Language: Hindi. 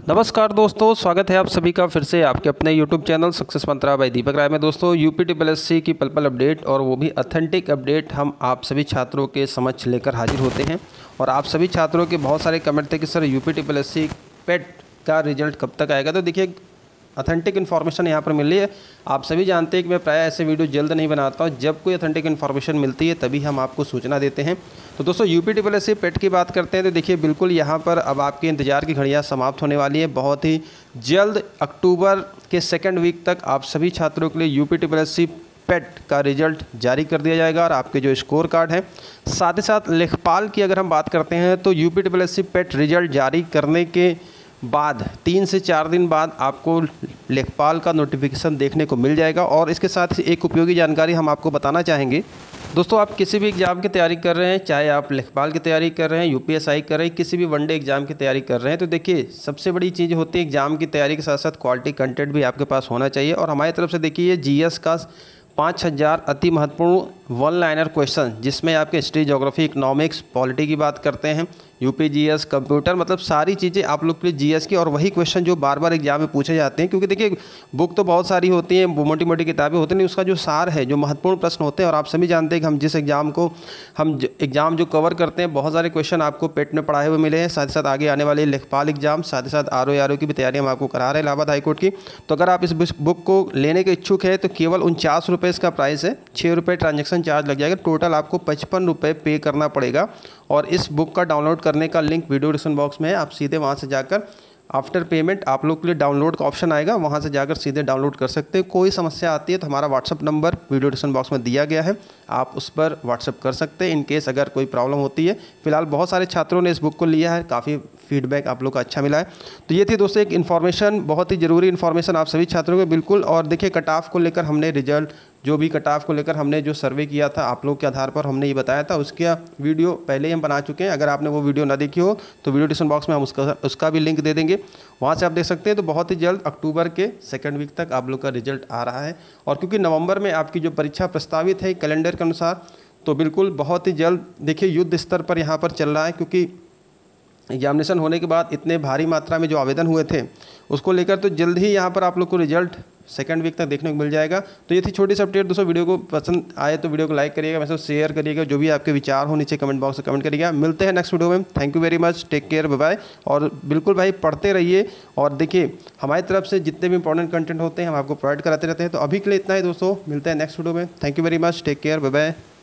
नमस्कार दोस्तों, स्वागत है आप सभी का फिर से आपके अपने YouTube channel success mantra by Deepak Rai में। दोस्तों यूपीटीपीएससी की पल अपडेट और वो भी ऑथेंटिक अपडेट हम आप सभी छात्रों के समक्ष लेकर हाजिर होते हैं। और आप सभी छात्रों के बहुत सारे कमेंट थे कि सर यूपीटीपीएससी पेट का रिजल्ट कब तक आएगा। तो देखिए ऑथेंटिक इन्फॉर्मेशन यहाँ पर मिल रही है। आप सभी जानते हैं कि मैं प्राय ऐसे वीडियो जल्द नहीं बनाता हूँ, जब कोई ऑथेंटिक इन्फॉर्मेशन मिलती है तभी हम आपको सूचना देते हैं। तो दोस्तों यूपीटीपीएससी पेट की बात करते हैं तो देखिए बिल्कुल यहाँ पर अब आपके इंतज़ार की घड़ियाँ समाप्त होने वाली है। बहुत ही जल्द अक्टूबर के सेकेंड वीक तक आप सभी छात्रों के लिए यूपीटीपीएससी पेट का रिजल्ट जारी कर दिया जाएगा और आपके जो स्कोर कार्ड हैं, साथ ही साथ लेखपाल की अगर हम बात करते हैं तो यूपीटीपीएससी पेट रिजल्ट जारी करने के बाद 3 से 4 दिन बाद आपको लेखपाल का नोटिफिकेशन देखने को मिल जाएगा। और इसके साथ ही एक उपयोगी जानकारी हम आपको बताना चाहेंगे। दोस्तों आप किसी भी एग्ज़ाम की तैयारी कर रहे हैं, चाहे आप लेखपाल की तैयारी कर रहे हैं, यूपीएसआई कर रहे हैं, किसी भी वनडे एग्ज़ाम की तैयारी कर रहे हैं, तो देखिए सबसे बड़ी चीज़ होती है एग्ज़ाम की तैयारी के साथ साथ क्वालिटी कंटेंट भी आपके पास होना चाहिए। और हमारी तरफ से देखिए ये जीएस का 5000 अति महत्वपूर्ण वन लाइनर क्वेश्चन, जिसमें आपके हिस्ट्री, ज्योग्राफी, इकोनॉमिक्स, पॉलिटी की बात करते हैं, यूपी जीएस, कंप्यूटर, मतलब सारी चीज़ें आप लोग के लिए जीएस की, और वही क्वेश्चन जो बार बार एग्जाम में पूछे जाते हैं। क्योंकि देखिए बुक तो बहुत सारी होती हैं, मोटी मोटी किताबें होती नहीं, उसका जो सार है, जो महत्वपूर्ण प्रश्न होते हैं। और आप सभी जानते हैं कि हम जिस एग्ज़ाम जो कवर करते हैं, बहुत सारे क्वेश्चन आपको पेट में पढ़ाए हुए मिले हैं। साथ ही साथ आगे आने वाले लेखपाल एग्जाम, साथ ही साथ आरओ की भी तैयारी हम आपको करा रहे हैं इलाहाबाद हाईकोर्ट की। तो अगर आप इस बुक को लेने के इच्छुक है तो केवल 49 रुपये इसका प्राइस है, 6 रुपये ट्रांजेक्शन चार्ज लग जाएगा, टोटल आपको 55 रुपये पे करना पड़ेगा। और इस बुक का डाउनलोड करने का लिंक वीडियो डिस्क्रिप्शन बॉक्स में है, आप सीधे वहां से जाकर आफ्टर पेमेंट आप लोग के लिए डाउनलोड का ऑप्शन आएगा, वहां से जाकर सीधे डाउनलोड कर सकते हैं। कोई समस्या आती है तो हमारा WhatsApp number video description box में दिया गया है, आप उस पर व्हाट्सअप कर सकते हैं इन केस अगर कोई प्रॉब्लम होती है। फिलहाल बहुत सारे छात्रों ने इस बुक को लिया है, काफ़ी फीडबैक आप लोग का अच्छा मिला है। तो ये थी दोस्तों एक इन्फॉर्मेशन, बहुत ही ज़रूरी इन्फॉर्मेशन आप सभी छात्रों को बिल्कुल। और देखिए कट ऑफ को लेकर हमने रिजल्ट, जो भी कट ऑफ को लेकर हमने जो सर्वे किया था आप लोग के आधार पर हमने ये बताया था, उसका वीडियो पहले ही हम बना चुके हैं। अगर आपने वो वीडियो ना देखी हो तो वीडियो डिस्क्रिप्शन बॉक्स में हम उसका भी लिंक दे देंगे, वहाँ से आप देख सकते हैं। तो बहुत ही जल्द अक्टूबर के सेकेंड वीक तक आप लोग का रिजल्ट आ रहा है। और क्योंकि नवंबर में आपकी जो परीक्षा प्रस्तावित है कैलेंडर के अनुसार, तो बिल्कुल बहुत ही जल्द देखिए युद्ध स्तर पर यहाँ पर चल रहा है। क्योंकि एग्जामिनेशन होने के बाद इतने भारी मात्रा में जो आवेदन हुए थे उसको लेकर तो जल्द ही यहाँ पर आप लोग को रिजल्ट सेकंड वीक तक देखने को मिल जाएगा। तो ये थी छोटी सी अपडेट दोस्तों। वीडियो को पसंद आए तो वीडियो को लाइक करिएगा, वैसे शेयर करिएगा, जो भी आपके विचार हो नीचे कमेंट बॉक्स में कमेंट करिएगा। मिलते हैं नेक्स्ट वीडियो में। Thank you very much, take care, bye bye. और बिल्कुल भाई पढ़ते रहिए। और देखिए हमारी तरफ से जितने भी इंपॉर्टेंट कंटेंट होते हैं हम आपको प्रोवाइड कराते रहते हैं। तो अभी के लिए इतना ही दोस्तों, मिलते हैं नेक्स्ट वीडियो में। Thank you very much, take care, bye bye.